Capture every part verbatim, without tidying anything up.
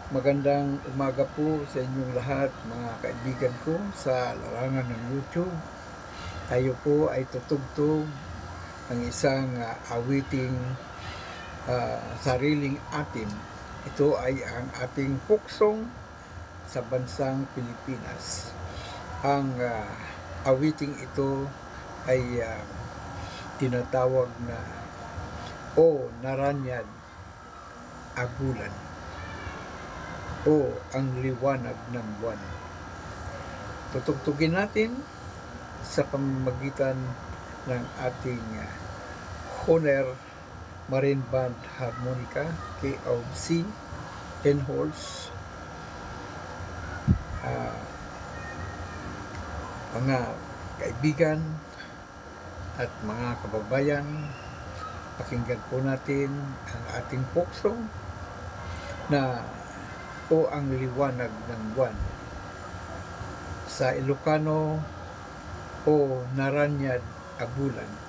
Magandang umaga po sa inyong lahat, mga kaibigan ko sa larangan ng YouTube. Tayo po ay tutugtog ng isang uh, awiting uh, sariling atin. Ito ay ang ating folk song sa bansang Pilipinas. Ang uh, awiting ito ay uh, tinatawag na O Naranyad Agulan o Ang Liwanag ng Buwan. Tutugtugin natin sa pamamagitan ng ating uh, Honer Marine Band Harmonica K O C ten holes. Uh, mga kaibigan at mga kababayan, pakinggan po natin ang ating folk song na O Ang Liwanag ng Buwan. Sa Ilocano, O Naranyad Agulan.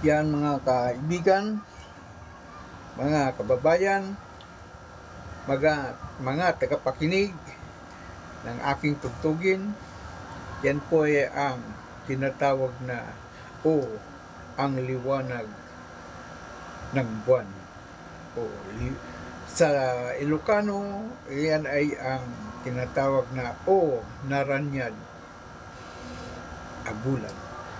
Yan mga kaibigan, mga kababayan, mga, mga tagapakinig ng aking tugtugin, yan po ay ang tinatawag na o ang liwanag ng buwan. O, li, sa Ilocano, yan ay ang tinatawag na o naranyad abulan.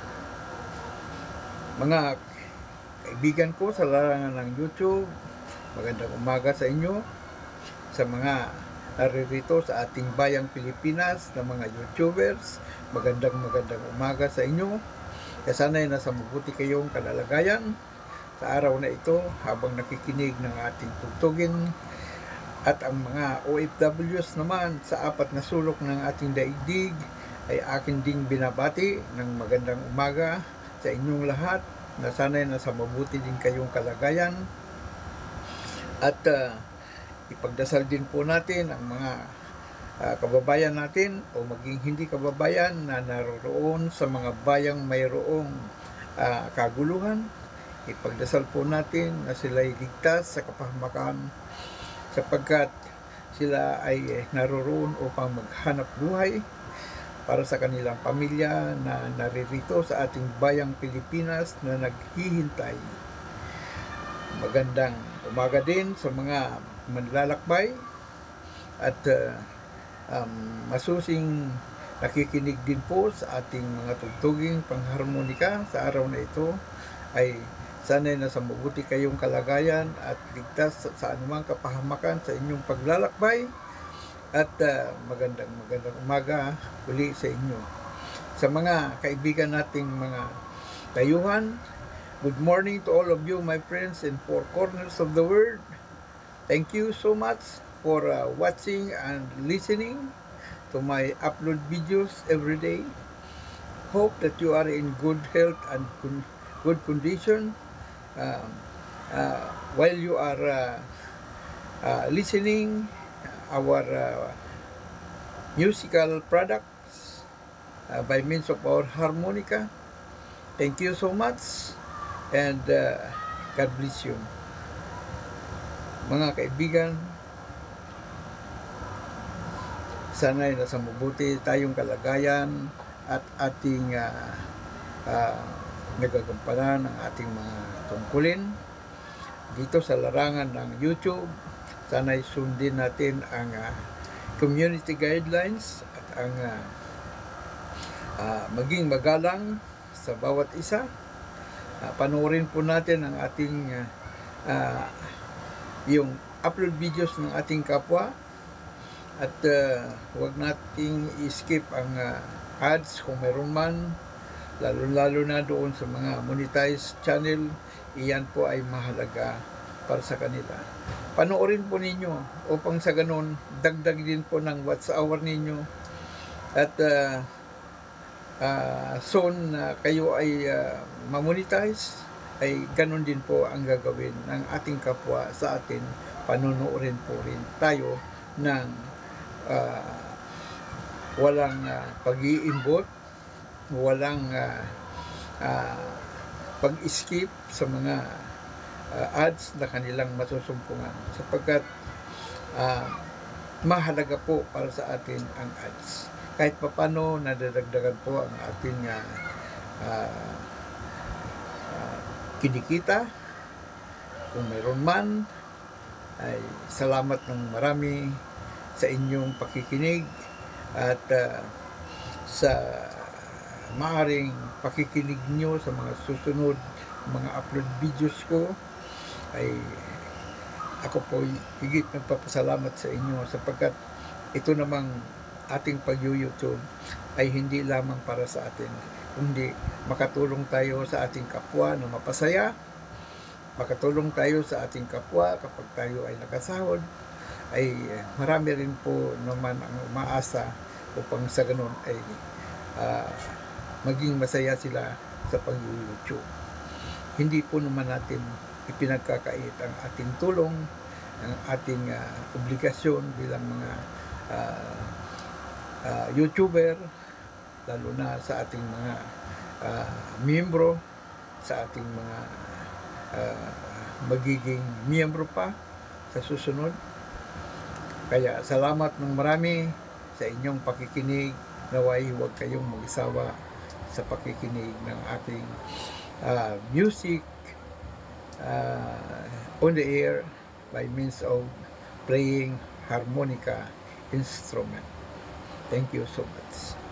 Mga kaibigan ko sa larangan ng YouTube, magandang umaga sa inyo. Sa mga naririto sa ating bayang Pilipinas na mga YouTubers, magandang magandang umaga sa inyo. Kaya sana'y nasa mabuti kayong kalalagayan sa araw na ito habang nakikinig ng ating tugtugin. At ang mga O F Ws naman sa apat na sulok ng ating daigdig ay akin ding binabati ng magandang umaga sa inyong lahat, na sana'y nasa mabuti din kayong kalagayan. At uh, ipagdasal din po natin ang mga uh, kababayan natin o maging hindi kababayan na naroon sa mga bayang mayroong uh, kaguluhan. Ipagdasal po natin na sila'y ligtas sa kapahamakan, sapagkat sila ay naroon upang maghanap buhay para sa kanilang pamilya na naririto sa ating bayang Pilipinas na naghihintay. Magandang umaga din sa mga manlalakbay at uh, um, masusing nakikinig din po sa ating mga tugtuging pangharmonika sa araw na ito. Ay sana'y nasa mabuti kayong kalagayan at ligtas sa anumang kapahamakan sa inyong paglalakbay. At uh, magandang magandang umaga uli sa inyo. Sa mga kaibigan nating mga dayuhan, good morning to all of you, my friends in four corners of the world. Thank you so much for uh, watching and listening to my upload videos every day. Hope that you are in good health and con good condition uh, uh, while you are uh, uh, listening our uh, musical products uh, by means of our harmonica. Thank you so much, and uh, God bless you. Mga kaibigan, sana'y nasa mabuti tayong kalagayan at ating uh, uh, nagagampanan ang ating mga tungkulin dito sa larangan ng YouTube. Sana'y sundin natin ang uh, community guidelines at ang uh, uh, maging magalang sa bawat isa. Uh, panoorin po natin ang ating uh, uh, yung upload videos ng ating kapwa, at uh, huwag nating i-skip ang uh, ads kung meron man, lalo-lalo na doon sa mga monetized channel. Iyan po ay mahalaga para sa kanila. Panoorin po ninyo upang sa ganun dagdag din po ng watch hour ninyo, at uh, uh, soon na uh, kayo ay uh, mamonetize, ay ganun din po ang gagawin ng ating kapwa sa atin. Panonoorin po rin tayo ng uh, walang uh, pag-iimbot, walang uh, uh, pag-skip sa mga Uh, ads na kanilang masusumpungan, sapagkat uh, mahalaga po para sa atin ang ads. Kahit papano nadadagdagan po ang ating uh, uh, uh, kinikita. Kung mayroon man, ay salamat ng marami sa inyong pakikinig at uh, sa maaring pakikinig nyo sa mga susunod mga upload videos ko. Ay ako po higit nagpapasalamat sa inyo, sapagkat ito namang ating pag-YouTube ay hindi lamang para sa atin, kundi makatulong tayo sa ating kapwa na mapasaya, makatulong tayo sa ating kapwa kapag tayo ay nakasahod. Ay marami rin po naman ang umaasa upang sa ganun ay uh, maging masaya sila sa pag-YouTube. Hindi po naman natin ipinagkakait ang ating tulong, ang ating uh, obligasyon bilang mga uh, uh, YouTuber, lalo na sa ating mga uh, miyembro sa ating mga uh, magiging miyembro pa sa susunod. Kaya salamat ng marami sa inyong pakikinig. Naway huwag kayong mag-isawa sa pakikinig ng aking uh, music uh, on the air by means of playing harmonica instrument. Thank you so much.